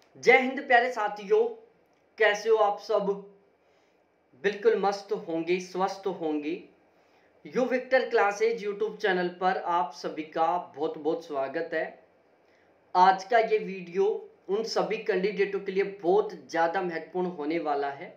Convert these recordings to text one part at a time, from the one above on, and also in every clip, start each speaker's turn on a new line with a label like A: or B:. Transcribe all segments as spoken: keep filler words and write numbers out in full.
A: जय हिंद प्यारे साथियों, कैसे हो आप सब। बिल्कुल मस्त होंगे, स्वस्थ होंगे। U Victor classes YouTube channel पर आप सभी का बहुत बहुत स्वागत है। आज का ये वीडियो उन सभी कैंडिडेटों के लिए बहुत ज़्यादा महत्वपूर्ण होने वाला है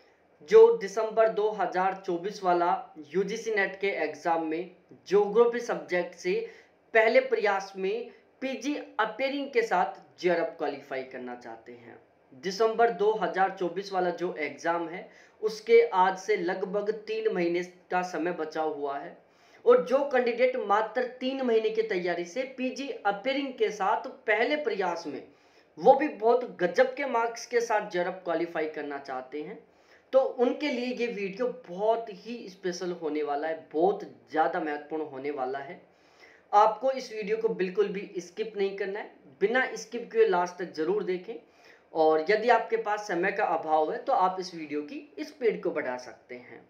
A: जो दिसंबर दो हज़ार चौबीस वाला यूजीसी नेट के एग्ज़ाम में ज्योग्राफी सब्जेक्ट से पहले प्रयास में पीजी अपेयरिंग के साथ जेआरएफ क्वालिफाई करना चाहते हैं। दिसंबर दो हज़ार चौबीस वाला जो एग्ज़ाम है उसके आज से लगभग तीन महीने का समय बचा हुआ है और जो कैंडिडेट मात्र तीन महीने की तैयारी से पीजी अपेयरिंग के साथ पहले प्रयास में वो भी बहुत गजब के मार्क्स के साथ जेआरएफ क्वालिफाई करना चाहते हैं, तो उनके लिए ये वीडियो बहुत ही स्पेशल होने वाला है, बहुत ज़्यादा महत्वपूर्ण होने वाला है। आपको इस वीडियो को बिल्कुल भी स्किप नहीं करना है, बिना स्किप किए लास्ट तक जरूर देखें। और यदि आपके पास समय का अभाव है तो आप इस वीडियो की स्पीड को बढ़ा सकते हैं।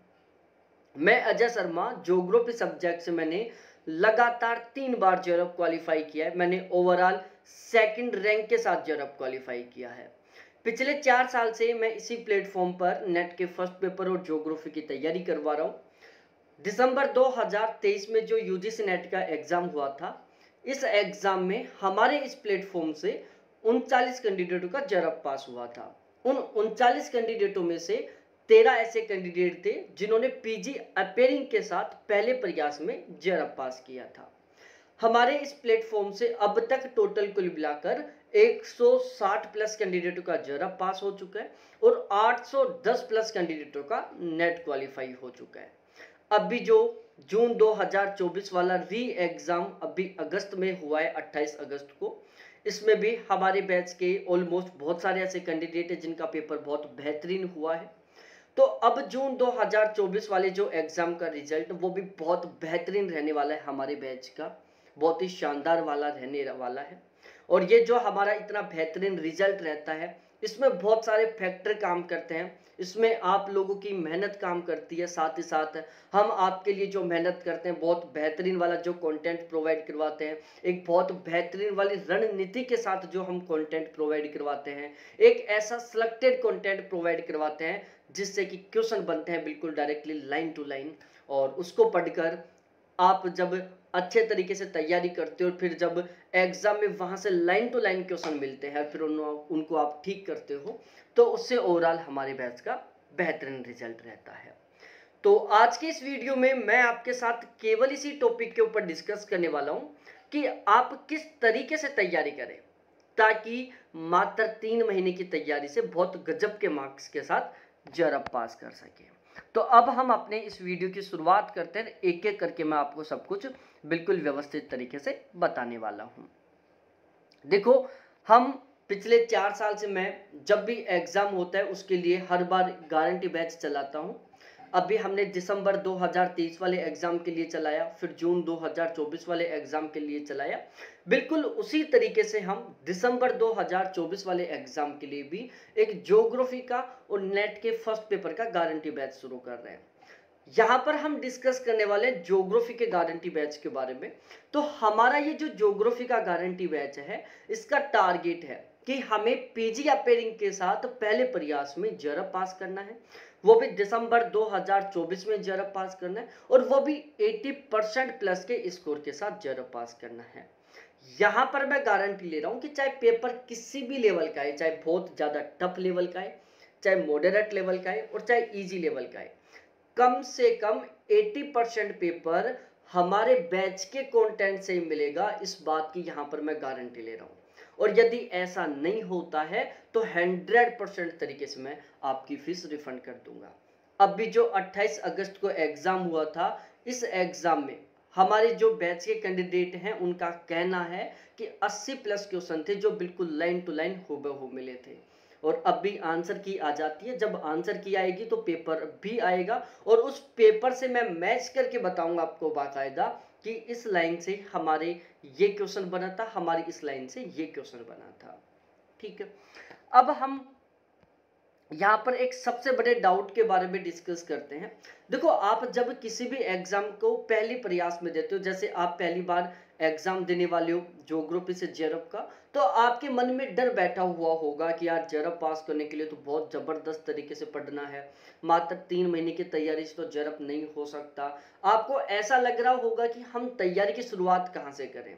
A: मैं अजय शर्मा, ज्योग्राफी सब्जेक्ट से मैंने लगातार तीन बार जेआरएफ क्वालिफाई किया है। मैंने ओवरऑल सेकंड रैंक के साथ जेआरएफ क्वालिफाई किया है। पिछले चार साल से मैं इसी प्लेटफॉर्म पर नेट के फर्स्ट पेपर और ज्योग्राफी की तैयारी करवा रहा हूँ। दिसंबर दो हज़ार तेईस में जो यूजीसी नेट का एग्ज़ाम हुआ था, इस एग्ज़ाम में हमारे इस प्लेटफॉर्म से उनचालीस कैंडिडेटों का जेआरएफ पास हुआ था। उन उनचालीस कैंडिडेटों में से तेरह ऐसे कैंडिडेट थे जिन्होंने पीजी अपेयरिंग के साथ पहले प्रयास में जेआरएफ पास किया था। हमारे इस प्लेटफॉर्म से अब तक टोटल कुल मिलाकर एक सौ साठ प्लस कैंडिडेटों का जेआरएफ पास हो चुका है और आठ सौ दस प्लस कैंडिडेटों का नेट क्वालिफाई हो चुका है। अभी जो जून दो हज़ार चौबीस वाला री एग्जाम अभी अगस्त में हुआ है, अट्ठाईस अगस्त को, इसमें भी हमारे बैच के ऑलमोस्ट बहुत सारे ऐसे कैंडिडेट हैं जिनका पेपर बहुत बेहतरीन हुआ है। तो अब जून दो हज़ार चौबीस वाले जो एग्जाम का रिजल्ट वो भी बहुत बेहतरीन रहने वाला है, हमारे बैच का बहुत ही शानदार वाला रहने वाला है। और ये जो हमारा इतना बेहतरीन रिजल्ट रहता है इसमें बहुत सारे फैक्टर काम करते हैं। इसमें आप लोगों की मेहनत काम करती है, साथ ही साथ हम आपके लिए जो मेहनत करते हैं, बहुत बेहतरीन वाला जो कंटेंट प्रोवाइड करवाते हैं, एक बहुत बेहतरीन वाली रणनीति के साथ जो हम कंटेंट प्रोवाइड करवाते हैं, एक ऐसा सिलेक्टेड कंटेंट प्रोवाइड करवाते हैं जिससे कि क्वेश्चन बनते हैं बिल्कुल डायरेक्टली लाइन टू लाइन, और उसको पढ़कर आप जब अच्छे तरीके से तैयारी करते हो और फिर जब एग्जाम में वहां से लाइन टू लाइन क्वेश्चन मिलते हैं फिर उन, उनको आप ठीक करते हो, तो उससे ओवरऑल हमारे बैच का बेहतरीन रिजल्ट रहता है। तो आज के इस वीडियो में मैं आपके साथ केवल इसी टॉपिक के ऊपर डिस्कस करने वाला हूं कि आप किस तरीके से तैयारी करें ताकि मात्र तीन महीने की तैयारी से बहुत गजब के मार्क्स के साथ जेआरएफ पास कर सके। तो अब हम अपने इस वीडियो की शुरुआत करते हैं, एक एक करके मैं आपको सब कुछ बिल्कुल व्यवस्थित तरीके से बताने वाला हूं। देखो, हम पिछले चार साल से मैं जब भी एग्जाम होता है उसके लिए हर बार गारंटी बैच चलाता हूं। अभी हमने दिसंबर दो हज़ार तेईस वाले एग्जाम के लिए चलाया, फिर जून दो हज़ार चौबीस वाले एग्जाम के लिए चलाया। बिल्कुल उसी तरीके से हम दिसंबर दो हज़ार चौबीस वाले एग्जाम के लिए भी एक ज्योग्राफी का और नेट के फर्स्ट पेपर का गारंटी बैच शुरू कर रहे हैं। यहाँ पर हम डिस्कस करने वाले हैं ज्योग्राफी के गारंटी बैच के बारे में। तो हमारा ये जो ज्योग्राफी का गारंटी बैच है इसका टारगेट है कि हमें पीजी अपेयरिंग के साथ पहले प्रयास में जेआरएफ पास करना है, वो भी दिसंबर दो हज़ार चौबीस में जेआरएफ पास करना है, और वो भी अस्सी परसेंट प्लस के स्कोर के साथ जेआरएफ पास करना है। यहाँ पर मैं गारंटी ले रहा हूँ कि चाहे पेपर किसी भी लेवल का है, चाहे बहुत ज़्यादा टफ लेवल का है, चाहे मॉडरेट लेवल का है और चाहे ईजी लेवल का है, कम से कम अस्सी परसेंट पेपर हमारे बैच के कंटेंट से ही मिलेगा, इस बात की यहाँ पर मैं गारंटी ले रहा हूँ। और यदि ऐसा नहीं होता है तो सौ परसेंट तरीके से मैं आपकी फीस रिफंड कर दूंगा। अभी जो अट्ठाईस अगस्त को एग्जाम हुआ था, इस एग्जाम में हमारे जो बैच के कैंडिडेट हैं उनका कहना है कि अस्सी प्लस क्वेश्चन थे जो बिल्कुल लाइन टू लाइन हूबहू मिले थे। और अब भी आंसर की आ जाती है, जब आंसर की आएगी तो पेपर भी आएगा और उस पेपर से मैं मैच करके बताऊंगा आपको बाकायदा कि इस लाइन से हमारे ये क्वेश्चन बना था, हमारी इस लाइन से ये क्वेश्चन बना था। ठीक है, अब हम यहाँ पर एक सबसे बड़े डाउट के बारे में डिस्कस करते हैं। देखो, आप जब किसी भी एग्जाम को पहली प्रयास में देते हो, जैसे आप पहली बार एग्जाम देने वाले हो ज्योग्राफी से जेआरएफ का, तो आपके मन में डर बैठा हुआ होगा कि यार जेआरएफ पास करने के लिए तो बहुत जबरदस्त तरीके से पढ़ना है, मात्र तीन महीने की तैयारी से तो जेआरएफ नहीं हो सकता। आपको ऐसा लग रहा होगा कि हम तैयारी की शुरुआत कहाँ से करें।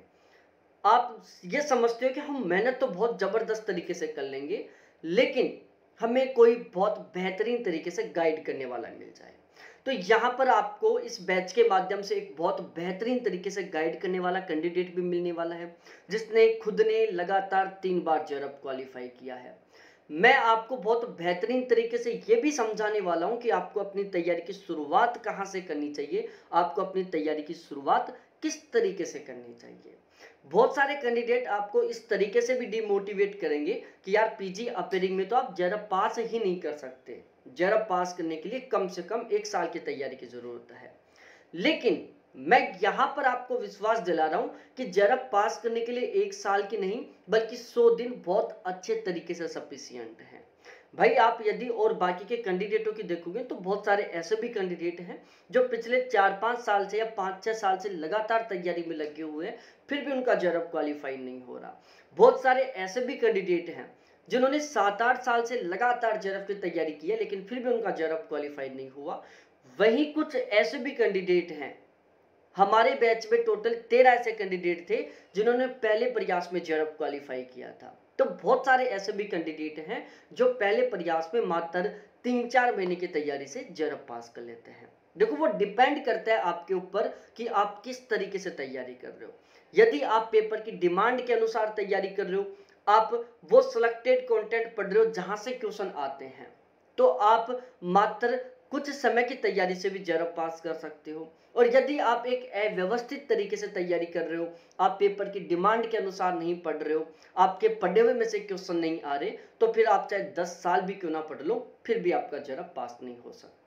A: आप ये समझते हो कि हम मेहनत तो बहुत जबरदस्त तरीके से कर लेंगे, लेकिन हमें कोई बहुत बेहतरीन तरीके से गाइड करने वाला मिल जाए। तो यहाँ पर आपको इस बैच के माध्यम से एक बहुत बेहतरीन तरीके से गाइड करने वाला कैंडिडेट भी मिलने वाला है, जिसने खुद ने लगातार तीन बार जेआरएफ क्वालिफाई किया है। मैं आपको बहुत बेहतरीन तरीके से ये भी समझाने वाला हूँ कि आपको अपनी तैयारी की शुरुआत कहाँ से करनी चाहिए, आपको अपनी तैयारी की शुरुआत किस तरीके से करनी चाहिए। बहुत सारे कैंडिडेट आपको इस तरीके से भी डिमोटिवेट करेंगे कि यार पीजी अपेयरिंग में तो आप जेआरएफ पास ही नहीं कर सकते, जेआरएफ पास करने के लिए कम से कम एक साल की तैयारी की जरूरत है। लेकिन मैं यहाँ पर आपको विश्वास दिला रहा हूँ कि जेआरएफ पास करने के लिए एक साल की नहीं बल्कि सौ दिन बहुत अच्छे तरीके से सफिशियंट है। भाई आप यदि और बाकी के कैंडिडेटों की देखोगे तो बहुत सारे ऐसे भी कैंडिडेट हैं जो पिछले चार पाँच साल से या पाँच छः साल से लगातार तैयारी में लगे हुए हैं, फिर भी उनका जेआरएफ क्वालिफाई नहीं हो रहा। बहुत सारे ऐसे भी कैंडिडेट हैं जिन्होंने सात आठ साल से लगातार जेआरएफ की तैयारी की है, लेकिन फिर भी उनका जेआरएफ क्वालिफाई नहीं हुआ। वहीं कुछ ऐसे भी कैंडिडेट हैं, हमारे बैच में टोटल तेरह ऐसे कैंडिडेट थे जिन्होंने पहले प्रयास में जेआरएफ क्वालिफाई किया था। तो बहुत सारे ऐसे भी कैंडिडेट हैं जो पहले प्रयास में मात्र तीन चार महीने की तैयारी से जेआरएफ पास कर लेते हैं। देखो वो डिपेंड करता है आपके ऊपर कि आप किस तरीके से तैयारी कर रहे हो। यदि आप पेपर की डिमांड के अनुसार तैयारी कर रहे हो, आप वो सिलेक्टेड कंटेंट पढ़ रहे हो जहां से क्वेश्चन आते हैं, तो आप मात्र कुछ समय की तैयारी से भी जेआरएफ पास कर सकते हो। और यदि आप एक अव्यवस्थित तरीके से तैयारी कर रहे हो, आप पेपर की डिमांड के अनुसार नहीं पढ़ रहे हो, आपके पढ़े हुए में से क्वेश्चन नहीं आ रहे, तो फिर आप चाहे दस साल भी क्यों ना पढ़ लो, फिर भी आपका जेआरएफ पास नहीं हो सकता।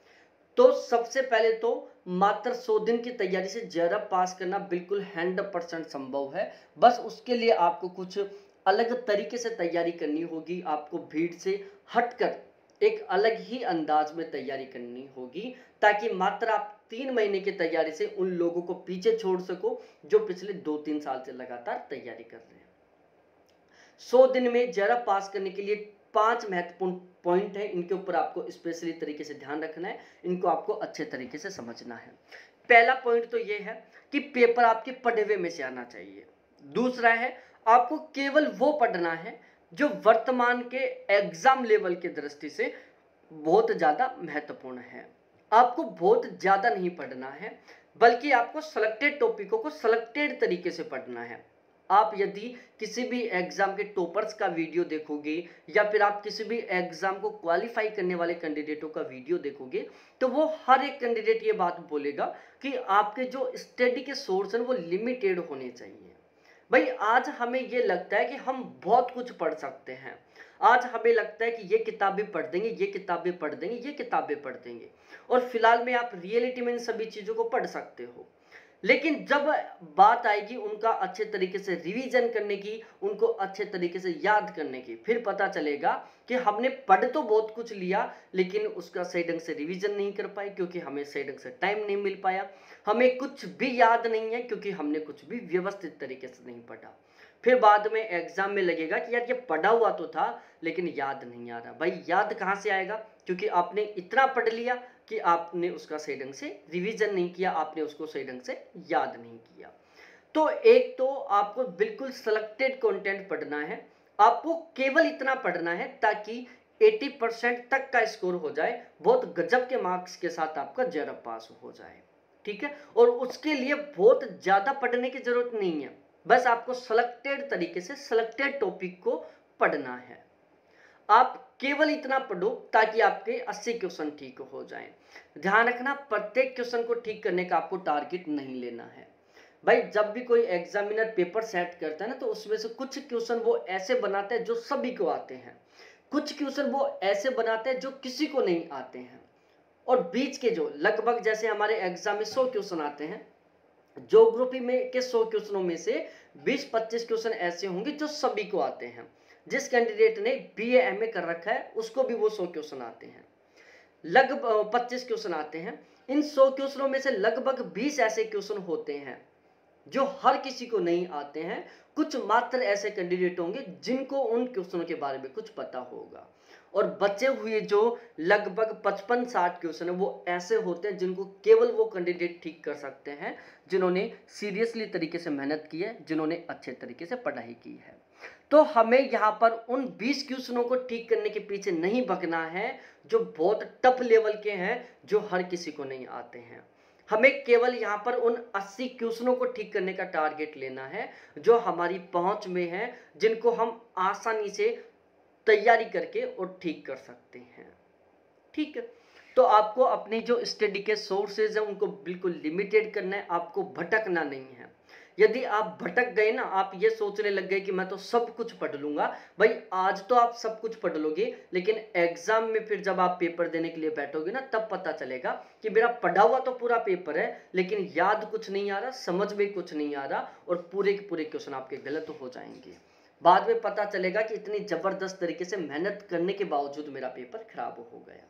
A: तो सबसे पहले तो मात्र सौ दिन की तैयारी से जेआरएफ पास करना बिल्कुल हंड्रेड परसेंट संभव है। बस उसके लिए आपको कुछ अलग तरीके से तैयारी करनी होगी, आपको भीड़ से हटकर एक अलग ही अंदाज में तैयारी करनी होगी, ताकि मात्र आप तीन महीने की तैयारी से उन लोगों को पीछे छोड़ सको जो पिछले दो तीन साल से लगातार तैयारी कर रहे हैं। सौ दिन में जेआरएफ पास करने के लिए पांच महत्वपूर्ण पॉइंट है, इनके ऊपर आपको स्पेशली तरीके से ध्यान रखना है, इनको आपको अच्छे तरीके से समझना है। पहला पॉइंट तो ये है कि पेपर आपके पढ़े हुए में से आना चाहिए। दूसरा है आपको केवल वो पढ़ना है जो वर्तमान के एग्जाम लेवल की दृष्टि से बहुत ज्यादा महत्वपूर्ण है। आपको बहुत ज्यादा नहीं पढ़ना है, बल्कि आपको सिलेक्टेड टॉपिकों को सिलेक्टेड तरीके से पढ़ना है। आप यदि किसी भी एग्जाम के टॉपर्स का वीडियो देखोगे या फिर आप किसी भी एग्जाम को क्वालिफाई करने वाले कैंडिडेटों का वीडियो देखोगे, तो वो हर एक कैंडिडेट ये बात बोलेगा कि आपके जो स्टडी के सोर्स हैं वो लिमिटेड होने चाहिए। भाई आज हमें ये लगता है कि हम बहुत कुछ पढ़ सकते हैं, आज हमें लगता है कि ये किताबें पढ़ देंगे, ये किताबें पढ़ देंगे, ये किताबें पढ़ देंगे, और फिलहाल में आप रियलिटी में इन सभी चीज़ों को पढ़ सकते हो। लेकिन जब बात आएगी उनका अच्छे तरीके से रिवीजन करने की, उनको अच्छे तरीके से याद करने की, फिर पता चलेगा कि हमने पढ़ तो बहुत कुछ लिया लेकिन उसका सही ढंग से रिवीजन नहीं कर पाए, क्योंकि हमें सही ढंग से टाइम नहीं मिल पाया। हमें कुछ भी याद नहीं है क्योंकि हमने कुछ भी व्यवस्थित तरीके से नहीं पढ़ा। फिर बाद में एग्जाम में लगेगा कि यार ये पढ़ा हुआ तो था लेकिन याद नहीं आ रहा। भाई याद कहाँ से आएगा, क्योंकि आपने इतना पढ़ लिया कि आपने उसका सही ढंग से रिवीजन नहीं किया, आपने उसको सही ढंग से याद नहीं किया। तो एक तो आपको बिल्कुल सिलेक्टेड कंटेंट पढ़ना है, आपको केवल इतना पढ़ना है ताकि अस्सी परसेंट तक का स्कोर हो जाए, बहुत गजब के मार्क्स के साथ आपका जेआरएफ पास हो जाए। ठीक है, और उसके लिए बहुत ज्यादा पढ़ने की जरूरत नहीं है, बस आपको सिलेक्टेड तरीके से सिलेक्टेड टॉपिक को पढ़ना है। आप केवल इतना पढ़ो ताकि आपके अस्सी क्वेश्चन ठीक हो जाएं। ध्यान रखना, प्रत्येक क्वेश्चन को ठीक करने का आपको टारगेट नहीं लेना है। भाई जब भी कोई एग्जामिनर पेपर सेट करता है ना, तो उसमें से कुछ क्वेश्चन वो ऐसे बनाते हैं जो सभी को आते हैं, कुछ क्वेश्चन वो ऐसे बनाते हैं जो किसी को नहीं आते हैं, और बीच के जो लगभग जैसे हमारे एग्जाम में सौ क्वेश्चन आते हैं, ज्योग्राफी में के सौ क्वेश्चनों में से बीस पच्चीस क्वेश्चन ऐसे होंगे जो सभी को आते हैं। जिस कैंडिडेट ने बीए एमए कर रखा है उसको भी वो सौ क्वेश्चन आते हैं, लगभग पच्चीस क्वेश्चन आते हैं। इन सौ क्वेश्चनों में से लगभग बीस ऐसे क्वेश्चन होते हैं जो हर किसी को नहीं आते हैं। कुछ मात्र ऐसे कैंडिडेट होंगे जिनको उन क्वेश्चनों के बारे में कुछ पता होगा, और बचे हुए जो लगभग पचपन साठ क्वेश्चन है वो ऐसे होते हैं जिनको केवल वो कैंडिडेट ठीक कर सकते हैं जिन्होंने सीरियसली तरीके से मेहनत की है, जिन्होंने अच्छे तरीके से पढ़ाई की है। तो हमें यहाँ पर उन बीस क्वेश्चनों को ठीक करने के पीछे नहीं भगना है जो बहुत टफ लेवल के हैं, जो हर किसी को नहीं आते हैं। हमें केवल यहाँ पर उन अस्सी क्वेश्चनों को ठीक करने का टारगेट लेना है जो हमारी पहुंच में है, जिनको हम आसानी से तैयारी करके और ठीक कर सकते हैं। ठीक है, तो आपको अपने जो स्टडी के सोर्सेज हैं उनको बिल्कुल लिमिटेड करना है, आपको भटकना नहीं है। यदि आप भटक गए ना, आप ये सोचने लग गए कि मैं तो सब कुछ पढ़ लूंगा, भाई आज तो आप सब कुछ पढ़ लोगे, लेकिन एग्जाम में फिर जब आप पेपर देने के लिए बैठोगे ना, तब पता चलेगा कि मेरा पढ़ा हुआ तो पूरा पेपर है लेकिन याद कुछ नहीं आ रहा, समझ में कुछ नहीं आ रहा, और पूरे के पूरे क्वेश्चन आपके गलत हो जाएंगे। बाद में पता चलेगा कि इतनी जबरदस्त तरीके से मेहनत करने के बावजूद मेरा पेपर खराब हो गया।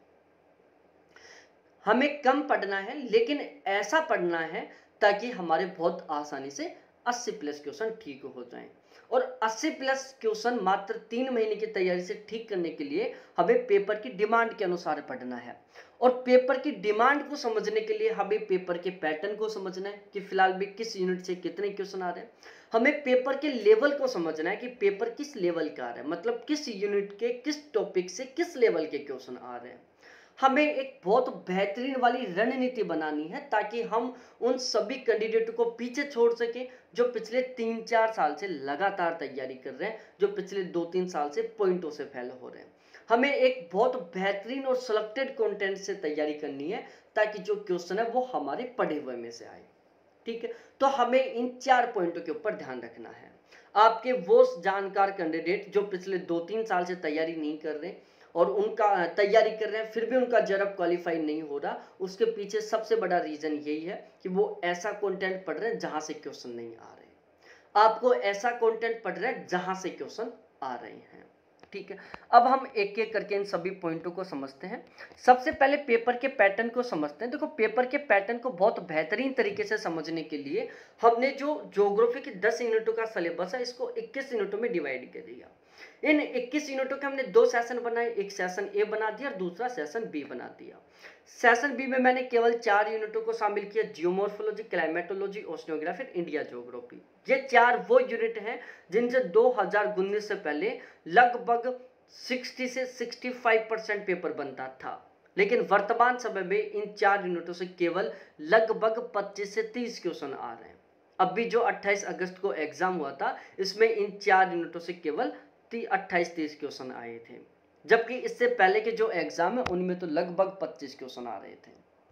A: हमें कम पढ़ना है, लेकिन ऐसा पढ़ना है ताकि हमारे बहुत आसानी से अस्सी प्लस क्वेश्चन ठीक हो जाएं। और अस्सी प्लस क्वेश्चन मात्र तीन महीने की तैयारी से ठीक करने के लिए हमें पेपर की डिमांड के अनुसार पढ़ना है। और पेपर की डिमांड को समझने के लिए हमें पेपर के पैटर्न को समझना है कि फिलहाल भी किस यूनिट से कितने क्वेश्चन आ रहे हैं। हमें पेपर के लेवल को समझना है कि पेपर किस लेवल का आ रहा है, मतलब किस यूनिट के किस टॉपिक से किस लेवल के क्वेश्चन आ रहे हैं। हमें एक बहुत बेहतरीन वाली रणनीति बनानी है ताकि हम उन सभी कैंडिडेट को पीछे छोड़ सके जो पिछले तीन चार साल से लगातार तैयारी कर रहे हैं, जो पिछले दो तीन साल से पॉइंटों से फेल हो रहे हैं। हमें एक बहुत बेहतरीन और सिलेक्टेड कंटेंट से तैयारी करनी है ताकि जो क्वेश्चन है वो हमारे पढ़े हुए में से आए। ठीक है, तो हमें इन चार पॉइंटों के ऊपर ध्यान रखना है। आपके वो जानकार कैंडिडेट जो पिछले दो तीन साल से तैयारी नहीं कर रहे और उनका तैयारी कर रहे हैं फिर भी उनका जरब क्वालिफाई नहीं हो रहा, उसके पीछे सबसे बड़ा रीजन यही है कि वो ऐसा कंटेंट पढ़ रहे हैं जहां से क्वेश्चन नहीं आ रहे। आपको ऐसा कंटेंट पढ़ रहे हैं जहां से क्वेश्चन आ रहे हैं। ठीक है, अब हम एक एक करके इन सभी पॉइंटों को समझते हैं। सबसे पहले पेपर के पैटर्न को समझते हैं। देखो, पेपर के पैटर्न को बहुत बेहतरीन तरीके से समझने के लिए हमने जो ज्योग्राफी के दस यूनिटों का सिलेबस है इसको इक्कीस यूनिटों में डिवाइड कर दिया। इन इक्कीस यूनिटों के हमने दो सेशन बनाए, एक सेशन ए बना दिया और दूसरा सेशन बी बना दिया। सेशन बी में मैंने केवल चार यूनिटों को शामिल किया, geomorphology, climatology, oceanography, India geography. ये चार वो यूनिट हैं जिनसे दो हज़ार उन्नीस से पहले लगभग साठ से पैंसठ परसेंट पेपर बनता था, लेकिन वर्तमान समय में इन चार यूनिटों से केवल लगभग पच्चीस से तीस क्वेश्चन आ रहे हैं। अभी जो अट्ठाईस अगस्त को एग्जाम हुआ था इसमें इन चार यूनिटों से केवल अट्ठाईस तीस क्वेश्चन आए थे, जबकि इससे पहले के जो एग्जाम है उनमें तो लगभग पच्चीस क्वेश्चन आ रहे थे।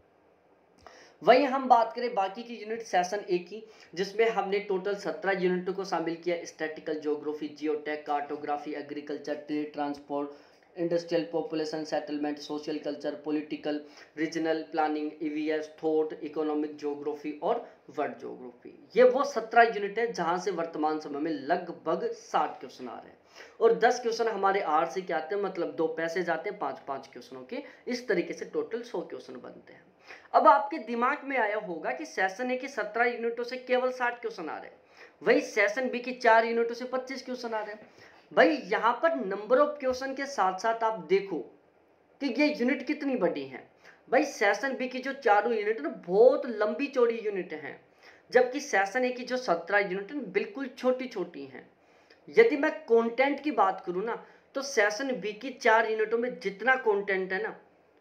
A: वहीं हम बात करें बाकी की यूनिट सेशन ए की, जिसमें हमने टोटल सत्रह यूनिटों को शामिल किया। Statistical geography, geotech, cartography, agriculture, trade, transport, industrial, population settlement, social culture, political, regional planning, EVS, thought, economic geography और वर्ल्ड ज्योग्राफी। ये वो सत्रह यूनिट है जहां से वर्तमान समय में लगभग साठ क्वेश्चन आ रहे हैं और दस क्वेश्चन हमारे आर से के आते हैं, मतलब दो पैसे जाते हैं पांच पांच क्वेश्चनों के। इस तरीके से टोटल सौ क्वेश्चन बनते हैं। अब आपके दिमाग में आया होगा कि सेशन ए की सत्रह यूनिटों से केवल साठ क्वेश्चन आ रहे हैं, वही सेशन बी की चार यूनिटों से पच्चीस क्वेश्चन आ रहे हैं। भाई यहाँ पर नंबर ऑफ क्वेश्चन के साथ साथ आप देखो कि ये यूनिट कितनी बड़ी है। भाई सेशन बी की जो चारों यूनिट है ना बहुत लंबी चौड़ी यूनिट है, जबकि सेशन ए की जो सत्रह यूनिट है बिल्कुल छोटी छोटी हैं। यदि मैं कंटेंट की बात करूं ना तो सेशन बी की चार यूनिटों में जितना कंटेंट है ना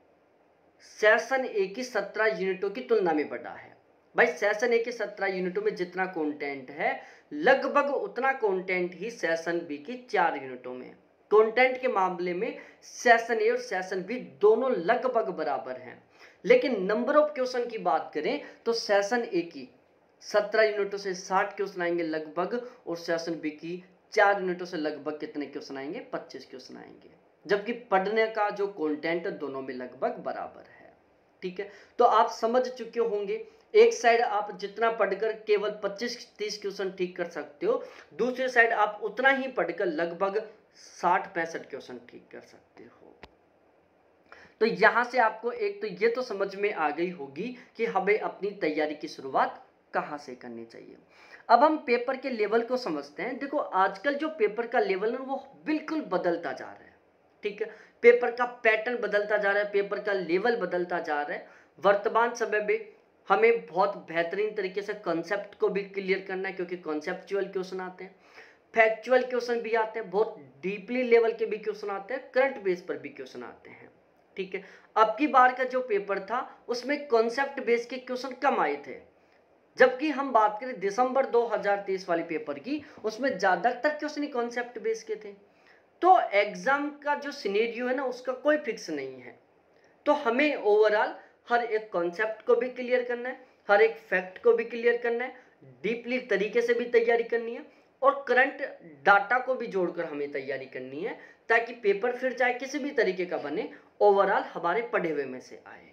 A: सेशन ए की सत्रह यूनिटों की तुलना में बड़ा है। भाई सेशन ए की सत्रह यूनिटों में जितना कंटेंट है लगभग उतना कंटेंट ही सेशन बी की चार यूनिटों में। कंटेंट के मामले में सेशन ए और सेशन बी दोनों लगभग बराबर हैं, लेकिन नंबर ऑफ क्वेश्चन की बात करें तो सेशन ए की सत्रह यूनिटों से साठ क्वेश्चन आएंगे लगभग, और सेशन बी की चार यूनिटों से लगभग कितने क्वेश्चन आएंगे, पच्चीस क्वेश्चन आएंगे, जबकि पढ़ने का जो कंटेंट दोनों में लगभग बराबर है। ठीक है, तो आप समझ चुके होंगे एक साइड आप जितना पढ़कर केवल पच्चीस तीस क्वेश्चन ठीक कर सकते हो, दूसरी साइड आप उतना ही पढ़कर लगभग साठ पैंसठ क्वेश्चन ठीक कर सकते हो। तो यहां से आपको एक तो ये तो समझ में आ गई होगी कि हमें अपनी तैयारी की शुरुआत कहाँ से करनी चाहिए। अब हम पेपर के लेवल को समझते हैं। देखो आजकल जो पेपर का लेवल है वो बिल्कुल बदलता जा रहा है, ठीक है। पेपर का पैटर्न बदलता जा रहा है, पेपर का लेवल बदलता जा रहा है। वर्तमान समय में हमें बहुत बेहतरीन तरीके से कॉन्सेप्ट को भी क्लियर करना है, क्योंकि कॉन्सेप्चुअल क्वेश्चन आते हैं, फैक्चुअल क्वेश्चन भी आते हैं, बहुत डीपली लेवल के भी क्वेश्चन आते हैं, करंट बेस पर भी क्वेश्चन आते हैं, ठीक है। अब की बार का जो पेपर था उसमें कॉन्सेप्ट बेस के क्वेश्चन कम आए थे, जबकि हम बात करें दिसंबर दो हज़ार तेईस वाले पेपर की, उसमें ज्यादातर क्वेश्चन ही कॉन्सेप्ट बेस के थे। तो एग्जाम का जो सिनेरियो है ना उसका कोई फिक्स नहीं है। तो हमें ओवरऑल हर एक कॉन्सेप्ट को भी क्लियर करना है, हर एक फैक्ट को भी क्लियर करना है, डीपली तरीके से भी तैयारी करनी है, और करंट डाटा को भी जोड़कर हमें तैयारी करनी है, ताकि पेपर फिर चाहे किसी भी तरीके का बने ओवरऑल हमारे पढ़े हुए में से आए।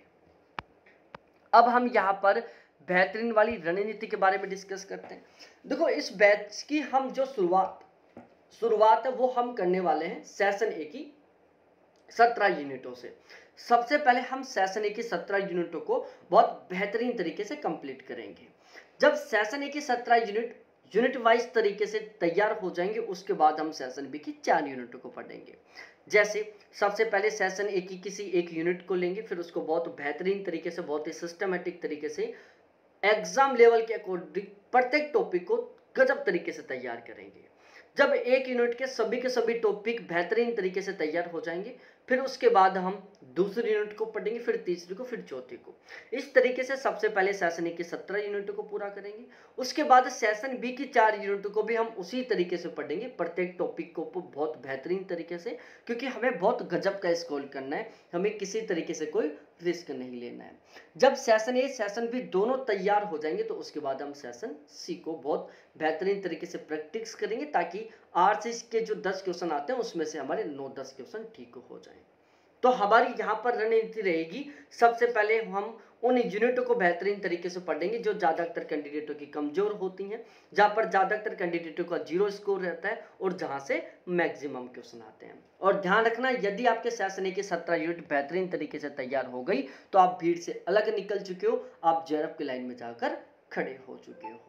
A: अब हम यहाँ पर बेहतरीन वाली रणनीति के बारे में डिस्कस करते हैं। देखो इस बैच की हम जो शुरुआत शुरुआत है वो हम करने वाले हैं सेशन ए की सत्रह यूनिटों से। सबसे पहले हम सेशन ए की सत्रह यूनिटों को बहुत बेहतरीन तरीके से कंप्लीट करेंगे। जब सेशन ए की सत्रह यूनिट यूनिट वाइज तरीके से तैयार हो जाएंगे, उसके बाद हम सेशन बी की चार यूनिटों को पढ़ेंगे। जैसे सबसे पहले सेशन ए की किसी एक यूनिट को लेंगे, फिर उसको बहुत बेहतरीन तरीके से, बहुत ही सिस्टमेटिक तरीके से एग्जाम लेवल के अकॉर्डिंग प्रत्येक टॉपिक को गजब तरीके से तैयार करेंगे। जब एक यूनिट के सभी के सभी टॉपिक बेहतरीन तरीके से तैयार हो जाएंगे, फिर उसके बाद हम दूसरी यूनिट को पढ़ेंगे, फिर तीसरी को, फिर चौथी को। इस तरीके से सबसे पहले सेशन ए की सत्रह यूनिटों को पूरा करेंगे। उसके बाद सेशन बी की चार यूनिटों को भी हम उसी तरीके से पढ़ेंगे, प्रत्येक टॉपिक को बहुत बेहतरीन तरीके से, क्योंकि हमें बहुत गजब का स्कोर करना है, हमें किसी तरीके से कोई रिस्क नहीं लेना है। जब सेशन ए सेशन बी दोनों तैयार हो जाएंगे, तो उसके बाद हम सेशन सी को बहुत बेहतरीन तरीके से प्रैक्टिस करेंगे, ताकि आरसीएस के जो दस क्वेश्चन आते हैं उसमें से हमारे नौ दस क्वेश्चन ठीक हो जाएं। तो हमारी यहाँ पर रणनीति रहेगी, सबसे पहले हम उन यूनिटों को बेहतरीन तरीके से पढ़ेंगे जो ज्यादातर कैंडिडेटों की कमजोर होती हैं, जहाँ पर ज्यादातर कैंडिडेटों का जीरो स्कोर रहता है, और जहाँ से मैक्सिमम क्वेश्चन आते हैं। और ध्यान रखना, यदि आपके सेशन ए की सत्रह यूनिट बेहतरीन तरीके से तैयार हो गई, तो आप भीड़ से अलग निकल चुके हो, आप जेआरएफ की लाइन में जाकर खड़े हो चुके हो।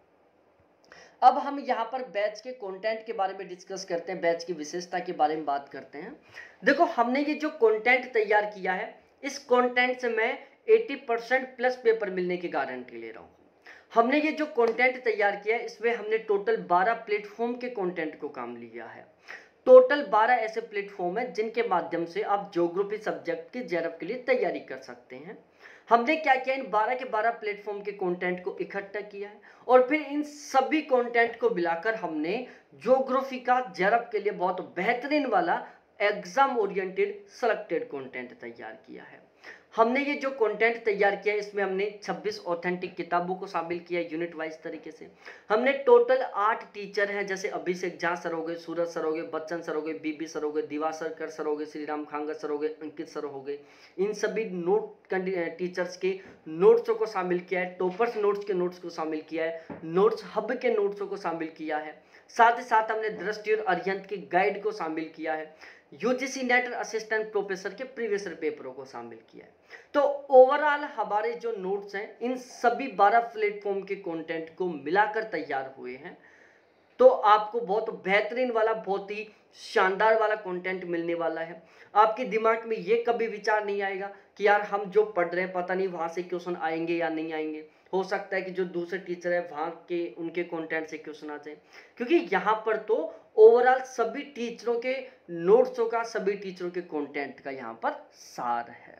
A: अब हम यहाँ पर बैच के कंटेंट के बारे में डिस्कस करते हैं, बैच की विशेषता के बारे में बात करते हैं। देखो हमने ये जो कंटेंट तैयार किया है, इस कंटेंट से मैं अस्सी परसेंट प्लस पेपर मिलने की गारंटी ले रहा हूँ। हमने ये जो कंटेंट तैयार किया है, इसमें हमने टोटल बारह प्लेटफॉर्म के कंटेंट को काम लिया है। टोटल बारह ऐसे प्लेटफॉर्म है जिनके माध्यम से आप ज्योग्राफी सब्जेक्ट की जेआरएफ के लिए तैयारी कर सकते हैं। हमने क्या किया, इन बारह के बारह प्लेटफॉर्म के कंटेंट को इकट्ठा किया है, और फिर इन सभी कंटेंट को मिलाकर हमने ज्योग्राफी का जेआरएफ के लिए बहुत बेहतरीन वाला एग्जाम ओरिएंटेड सेलेक्टेड कंटेंट तैयार किया है। हमने ये जो कंटेंट तैयार किया है, इसमें हमने छब्बीस ऑथेंटिक किताबों को शामिल किया है यूनिट वाइज तरीके से। हमने टोटल आठ टीचर हैं, जैसे अभिषेक झा सर हो गए, सूरज सर हो गए, बच्चन सर हो गए, बीबी सर हो गए, दिवाकर सर हो गए, श्रीराम खांगा सर हो गए, अंकित सर हो गए। इन सभी नोट टीचर्स के नोट्सों को शामिल किया है, टॉपर्स नोट्स के नोट्स को शामिल किया है, नोट्स हब के नोट्सों को शामिल किया है। साथ ही साथ हमने दृष्टि और अरिहंत के गाइड को शामिल किया है, यूजीसी नेट असिस्टेंट प्रोफेसर के प्रीवियस पेपरों को शामिल किया है। तो ओवरऑल हमारे जो नोट्स हैं, इन सभी बारह प्लेटफॉर्म के कंटेंट को मिलाकर तैयार हुए हैं। तो आपको बहुत बेहतरीन वाला, बहुत ही शानदार वाला कंटेंट मिलने वाला है। आपके दिमाग में ये कभी विचार नहीं आएगा कि यार हम जो पढ़ रहे हैं पता नहीं वहां से क्वेश्चन आएंगे या नहीं आएंगे। हो सकता है कि जो दूसरे टीचर है वहां के उनके कंटेंट से क्वेश्चन आ जाए, क्योंकि यहाँ पर तो ओवरऑल सभी टीचरों के नोट्सों का, सभी टीचरों के कंटेंट का यहाँ पर सार है।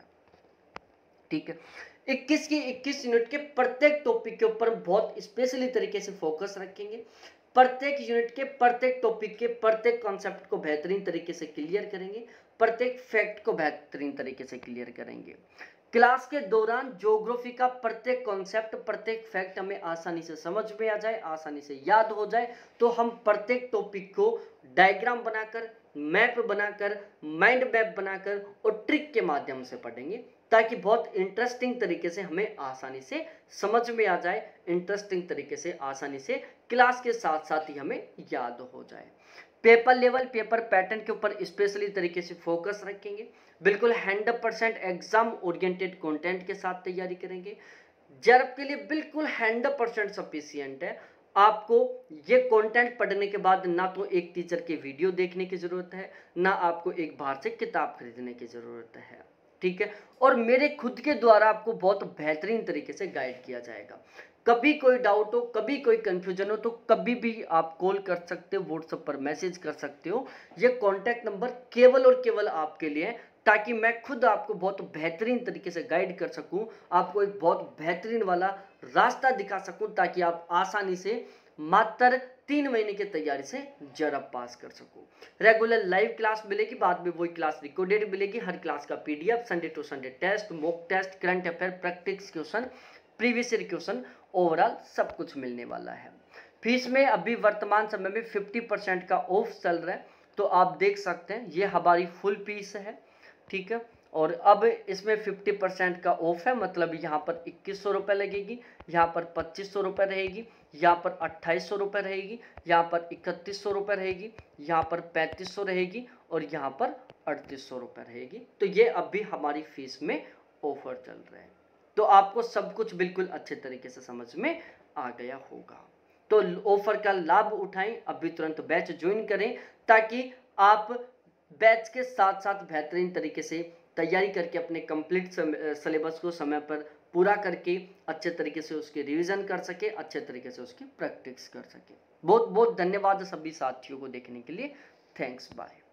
A: ठीक है, इक्कीस की इक्कीस यूनिट के प्रत्येक टॉपिक के ऊपर बहुत स्पेशली तरीके से फोकस रखेंगे। प्रत्येक यूनिट के प्रत्येक टॉपिक के प्रत्येक कॉन्सेप्ट को बेहतरीन तरीके से क्लियर करेंगे, प्रत्येक फैक्ट को बेहतरीन तरीके से क्लियर करेंगे। क्लास के दौरान ज्योग्राफी का प्रत्येक कॉन्सेप्ट, प्रत्येक फैक्ट हमें आसानी से समझ में आ जाए, आसानी से याद हो जाए, तो हम प्रत्येक टॉपिक को डायग्राम बनाकर, मैप बनाकर, माइंड मैप बनाकर और ट्रिक के माध्यम से पढ़ेंगे, ताकि बहुत इंटरेस्टिंग तरीके से हमें आसानी से समझ में आ जाए, इंटरेस्टिंग तरीके से आसानी से क्लास के साथ साथ ही हमें याद हो जाए। पेपर लेवल, पेपर पैटर्न के ऊपर स्पेशली तरीके से फोकस रखेंगे, बिल्कुल hundred percent exam oriented content के साथ तैयारी करेंगे। जेआरएफ के लिए बिल्कुल हंड्रेड परसेंट सफिशियंट है। आपको ये कंटेंट पढ़ने के बाद ना तो एक टीचर की वीडियो देखने की जरूरत है, ना आपको एक बाहर से किताब खरीदने की जरूरत है, ठीक है। और मेरे खुद के द्वारा आपको बहुत बेहतरीन तरीके से गाइड किया जाएगा। कभी कोई डाउट हो, कभी कोई कंफ्यूजन हो तो कभी भी आप कॉल कर सकते हो, व्हाट्सएप पर मैसेज कर सकते हो। ये कॉन्टैक्ट नंबर केवल और केवल आपके लिए है, ताकि मैं खुद आपको बहुत बेहतरीन तरीके से गाइड कर सकूं, आपको एक बहुत बेहतरीन वाला रास्ता दिखा सकूं, ताकि आप आसानी से मात्र तीन महीने की तैयारी से जेआरएफ पास कर सकूं। रेगुलर लाइव क्लास मिलेगी, बाद में वही क्लास रिकॉर्डेड मिलेगी। हर क्लास का PDF, Sunday to Sunday test, mock test, current affair, practice question, previous year question, overall सब कुछ मिलने वाला है। फीस में अभी वर्तमान समय में फिफ्टी परसेंट का ऑफ चल रहा है, तो आप देख सकते हैं ये हमारी फुल फीस है, ठीक है। और अब इसमें फिफ्टी परसेंट का ऑफ है, मतलब यहाँ पर इक्कीस सौ रुपये लगेगी, यहाँ पर पच्चीस सौ रुपये रहेगी, यहाँ पर अट्ठाईस सौ रुपये रहेगी, यहाँ पर इकतीस सौ रुपये रहेगी, यहाँ पर पैंतीस सौ रहेगी और यहाँ पर अड़तीस सौ रुपये रहेगी। तो ये अभी हमारी फीस में ऑफर चल रहा है। तो आपको सब कुछ बिल्कुल अच्छे तरीके से समझ में आ गया होगा। तो ऑफर का लाभ उठाएं, अभी तुरंत बैच ज्वाइन करें, ताकि आप बैच के साथ साथ बेहतरीन तरीके से तैयारी करके अपने कंप्लीट सिलेबस को समय पर पूरा करके अच्छे तरीके से उसकी रिवीजन कर सके, अच्छे तरीके से उसकी प्रैक्टिस कर सके। बहुत बहुत धन्यवाद सभी साथियों को देखने के लिए। Thanks, bye.